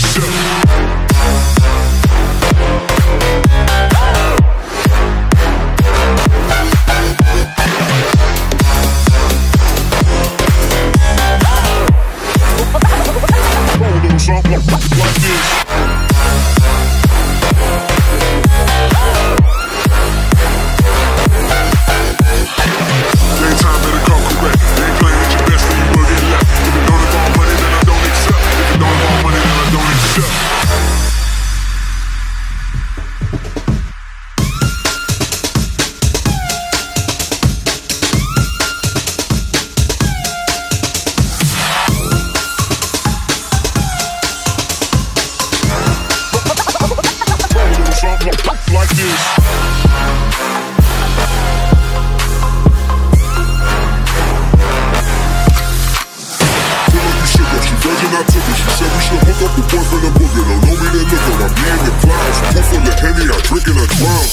accept. Something like this. Daytime better come correct. They ain't playing at your best when you will get left. If it don't involve money, then I don't accept. If it don't involve money, then I don't accept. Like this. I took it. She said we should hook up the boyfriend and boogie. Don't know me, then look at I'm in the clouds. Pool full of Henny, I drink and I drown.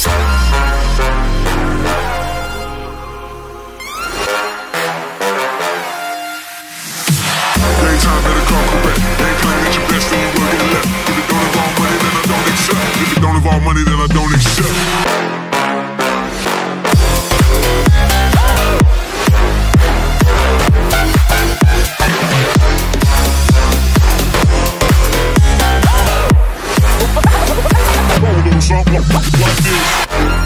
Daytime better come correct. Ain't playing at your best when you will get left. If it don't involve money, then I don't accept. If it don't involve money, then I don't accept. Something like this.